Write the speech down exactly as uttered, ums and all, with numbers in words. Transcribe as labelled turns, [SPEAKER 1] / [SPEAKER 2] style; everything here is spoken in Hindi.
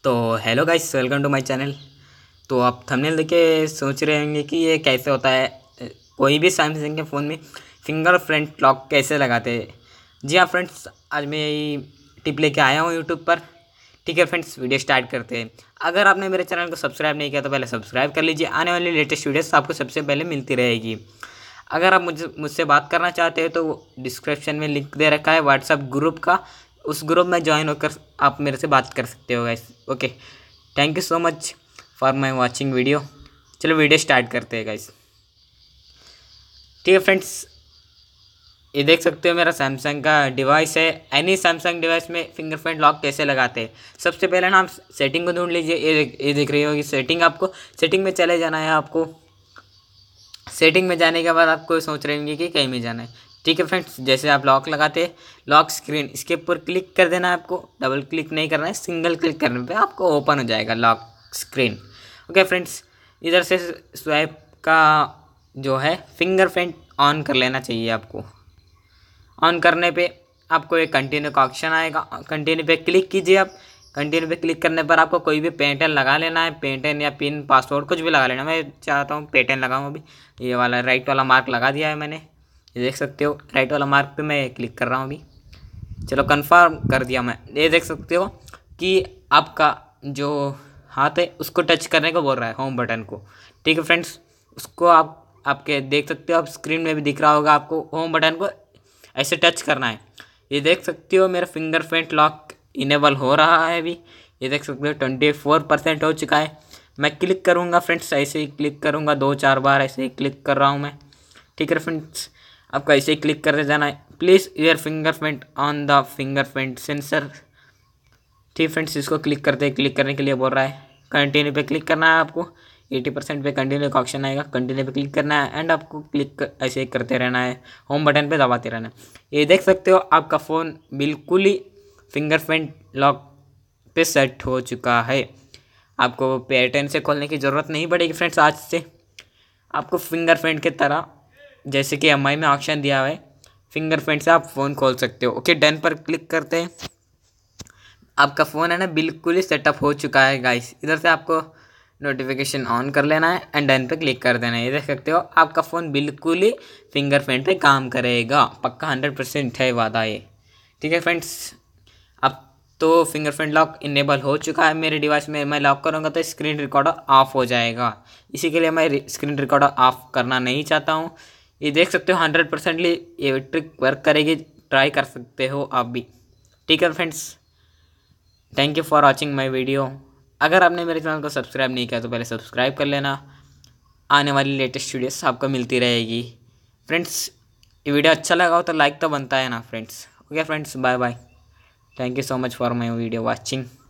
[SPEAKER 1] तो hello guys, welcome to my channel. तो आप थंबनेल देख के सोच रहे होंगे कि ये कैसे होता है, अ, कोई भी सैमसंग के फ़ोन में फिंगरप्रिंट लॉक कैसे लगाते हैं। जी हाँ फ्रेंड्स, आज मैं यही टिप लेके आया हूँ यूट्यूब पर। ठीक है फ्रेंड्स, वीडियो स्टार्ट करते हैं। अगर आपने मेरे चैनल को सब्सक्राइब नहीं किया तो पहले सब्सक्राइब कर लीजिए। आने वाली लेटेस्ट वीडियोस आपको सबसे पहले मिलती रहेगी। अगर आप मुझे मुझसे बात करना चाहते हो तो डिस्क्रिप्शन में लिंक दे रखा है व्हाट्सएप ग्रुप का, उस ग्रुप में ज्वाइन होकर आप मेरे से बात कर सकते हो guys. Okay, thank you so much for my watching video. चलो वीडियो स्टार्ट करते हैं गाइस। ठीक है फ्रेंड्स, ये देख सकते हो मेरा सैमसंग का डिवाइस है। एनी सैमसंग डिवाइस में फिंगरप्रिंट लॉक कैसे लगाते हैं। सबसे पहले ना आप सेटिंग को ढूंढ लीजिए। ये देख ये दिख रही होगी सेटिंग। आपको सेटिंग में चले जाना है। आपको सेटिंग में जाने के बाद आपको सोच रहे होंगे कि कहीं में जाना है। ठीक है फ्रेंड्स, जैसे आप लॉक लगाते हैं, लॉक स्क्रीन, इसके ऊपर क्लिक कर देना है। आपको डबल क्लिक नहीं करना है, सिंगल क्लिक करने पे आपको ओपन हो जाएगा लॉक स्क्रीन। ओके फ्रेंड्स, इधर से स्वाइप का जो है फिंगरप्रिंट ऑन कर लेना चाहिए। आपको ऑन करने पे आपको एक कंटिन्यू का ऑप्शन आएगा। कंटिन्यू पे क्लिक कीजिए। आप कंटिन्यू पे क्लिक करने पर आपको कोई भी पैटर्न लगा लेना है। पैटर्न या पिन, पासवर्ड कुछ भी लगा लेना। मैं चाहता हूँ पैटर्न लगाऊँ। अभी ये वाला राइट वाला मार्क लगा दिया है मैंने, ये देख सकते हो। राइट वाला मार्क पे मैं क्लिक कर रहा हूँ अभी। चलो कंफर्म कर दिया मैं। ये देख सकते हो कि आपका जो हाथ है उसको टच करने को बोल रहा है, होम बटन को। ठीक है फ्रेंड्स, उसको आप आपके देख सकते हो, आप स्क्रीन में भी दिख रहा होगा आपको। होम बटन को ऐसे टच करना है। ये देख सकते हो मेरा फिंगरप्रिंट लॉक इनेबल हो रहा है अभी। ये देख सकते हो ट्वेंटी फोर परसेंट हो चुका है। मैं क्लिक करूँगा फ्रेंड्स, ऐसे ही क्लिक करूँगा दो चार बार, ऐसे ही क्लिक कर रहा हूँ मैं। ठीक है फ्रेंड्स, आपको ऐसे ही क्लिक करते जाना है। Please your fingerprint on the fingerprint sensor. ठीक फ्रेंड्स, इसको क्लिक करते क्लिक करने के लिए बोल रहा है। कंटिन्यू पे क्लिक करना है आपको। एटी परसेंट पे कंटिन्यू का ऑप्शन आएगा, कंटिन्यू पे क्लिक करना है एंड आपको क्लिक कर, ऐसे ही करते रहना है। होम बटन पे दबाते रहना है। ये देख सकते हो आपका फ़ोन बिल्कुल ही फिंगरप्रिंट लॉक पे सेट हो चुका है। आपको पैटर्न से खोलने की ज़रूरत नहीं पड़ेगी फ्रेंड्स। आज से आपको फिंगरप्रिंट की तरह, जैसे कि एम आई में ऑप्शन दिया हुआ है, फिंगरप्रिंट से आप फ़ोन खोल सकते हो। ओके, डन पर क्लिक करते हैं। आपका फ़ोन है ना बिल्कुल ही सेटअप हो चुका है गाइस। इधर से आपको नोटिफिकेशन ऑन कर लेना है एंड डन पे क्लिक कर देना है। ये देख सकते हो आपका फ़ोन बिल्कुल ही फिंगरप्रिंट पे काम करेगा, पक्का हंड्रेड परसेंट है वादा ये। ठीक है फ्रेंड्स, अब तो फिंगरप्रिंट लॉक इनेबल हो चुका है मेरे डिवाइस में। मैं लॉक करूँगा तो स्क्रीन रिकॉर्डर ऑफ हो जाएगा। इसी के लिए मैं स्क्रीन रिकॉर्डर ऑफ करना नहीं चाहता हूँ। ये देख सकते हो हंड्रेड परसेंटली ये ट्रिक वर्क करेगी। ट्राई कर सकते हो आप भी। ठीक है friends, thank you for watching my video. अगर आपने मेरे चैनल को सब्सक्राइब नहीं किया तो पहले सब्सक्राइब कर लेना। आने वाली लेटेस्ट वीडियोस आपको मिलती रहेगी। फ्रेंड्स, ये वीडियो अच्छा लगा हो तो लाइक तो बनता है ना friends. Okay friends, bye bye. Thank you so much for my video watching.